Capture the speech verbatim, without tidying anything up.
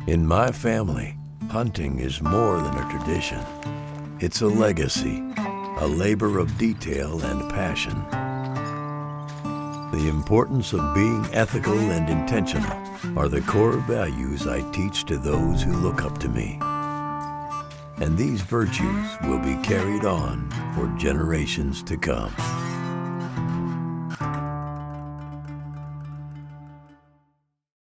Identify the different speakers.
Speaker 1: In my family, hunting is more than a tradition. It's a legacy, a labor of detail and passion. The importance of being ethical and intentional are the core values I teach to those who look up to me. And these virtues will be carried on for generations to come.